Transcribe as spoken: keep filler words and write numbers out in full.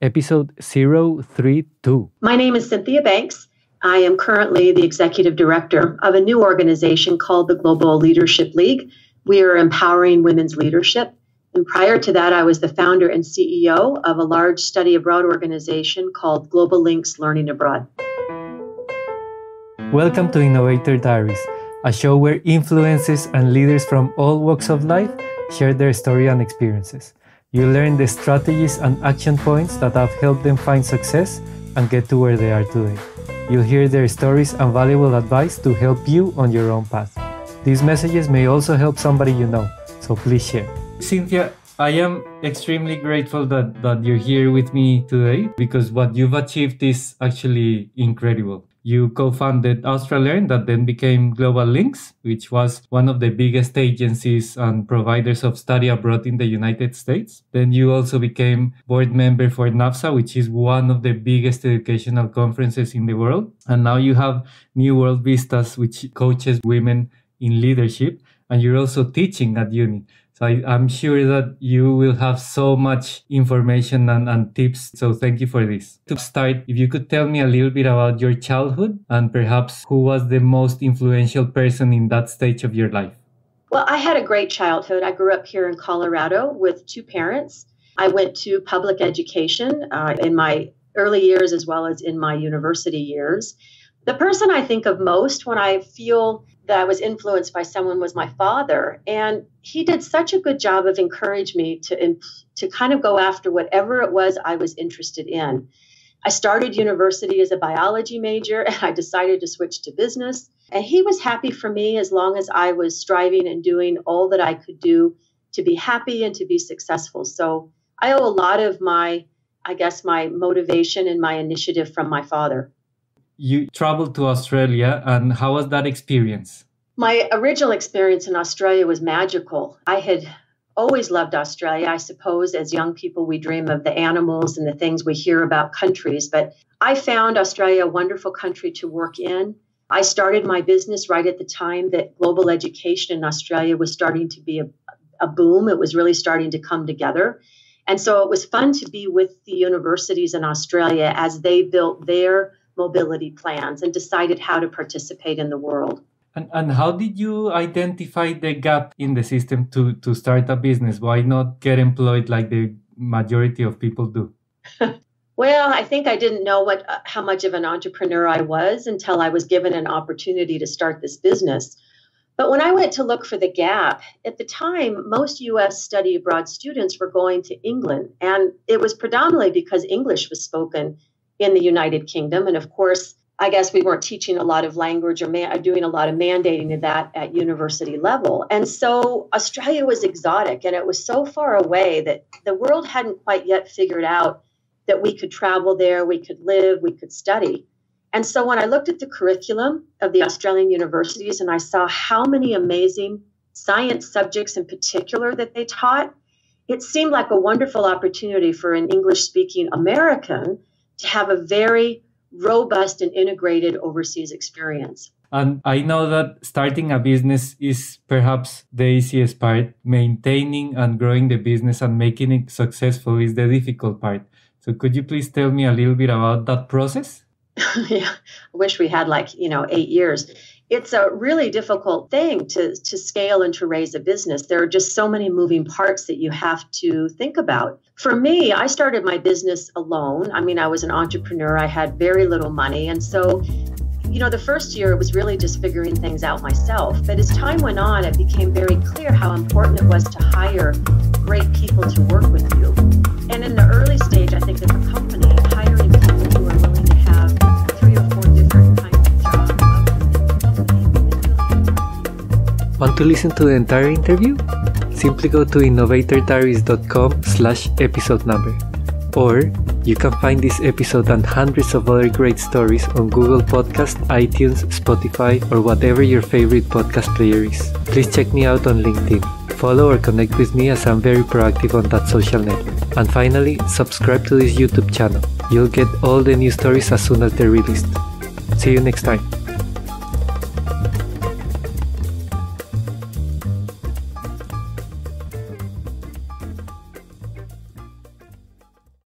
episode zero three two. My name is Cynthia Banks. I am currently the executive director of a new organization called the Global Leadership League. We are empowering women's leadership. And prior to that, I was the founder and C E O of a large study abroad organization called Global Links Learning Abroad. Welcome to Innovator Diaries, a show where influencers and leaders from all walks of life share their story and experiences. You learn the strategies and action points that have helped them find success and get to where they are today. You'll hear their stories and valuable advice to help you on your own path. These messages may also help somebody you know, so please share. Cynthia, I am extremely grateful that, that you're here with me today because what you've achieved is actually incredible. You co-founded Australearn, that then became Global Links, which was one of the biggest agencies and providers of study abroad in the United States. Then you also became board member for NAFSA, which is one of the biggest educational conferences in the world. And now you have New World Vistas, which coaches women in leadership. And you're also teaching at uni. So I, I'm sure that you will have so much information and, and tips. So thank you for this. To start, if you could tell me a little bit about your childhood and perhaps who was the most influential person in that stage of your life. Well, I had a great childhood. I grew up here in Colorado with two parents. I went to public education uh, in my early years as well as in my university years. The person I think of most when I feel that I was influenced by someone was my father. And he did such a good job of encouraging me to, to kind of go after whatever it was I was interested in. I started university as a biology major and I decided to switch to business. And he was happy for me as long as I was striving and doing all that I could do to be happy and to be successful. So I owe a lot of my, I guess, my motivation and my initiative from my father. You traveled to Australia, and how was that experience? My original experience in Australia was magical. I had always loved Australia. I suppose as young people, we dream of the animals and the things we hear about countries, but I found Australia a wonderful country to work in. I started my business right at the time that global education in Australia was starting to be a, a boom. It was really starting to come together. And so it was fun to be with the universities in Australia as they built their mobility plans and decided how to participate in the world. And, and how did you identify the gap in the system to, to start a business? Why not get employed like the majority of people do? Well, I think I didn't know what uh, how much of an entrepreneur I was until I was given an opportunity to start this business. But when I went to look for the gap, at the time, most U S study abroad students were going to England. And it was predominantly because English was spoken in the United Kingdom. And of course, I guess we weren't teaching a lot of language or ma- doing a lot of mandating of that at university level. And so Australia was exotic and it was so far away that the world hadn't quite yet figured out that we could travel there, we could live, we could study. And so when I looked at the curriculum of the Australian universities and I saw how many amazing science subjects in particular that they taught, it seemed like a wonderful opportunity for an English-speaking American to have a very robust and integrated overseas experience. And I know that starting a business is perhaps the easiest part. Maintaining and growing the business and making it successful is the difficult part. So could you please tell me a little bit about that process? Yeah, I wish we had like, you know, eight years. It's a really difficult thing to, to scale and to raise a business. There are just so many moving parts that you have to think about. For me, I started my business alone. I mean, I was an entrepreneur. I had very little money. And so, you know, the first year it was really just figuring things out myself. But as time went on, it became very clear how important it was to hire great people to work with you. And in the early stage, I think of a company, hiring people who are willing to have three or four different kinds of jobs. Want to listen to the entire interview? Simply go to innovator diaries dot com slash episode number. Or you can find this episode and hundreds of other great stories on Google Podcast, iTunes, Spotify, or whatever your favorite podcast player is. Please check me out on LinkedIn. Follow or connect with me as I'm very proactive on that social network. And finally, subscribe to this YouTube channel. You'll get all the new stories as soon as they're released. See you next time.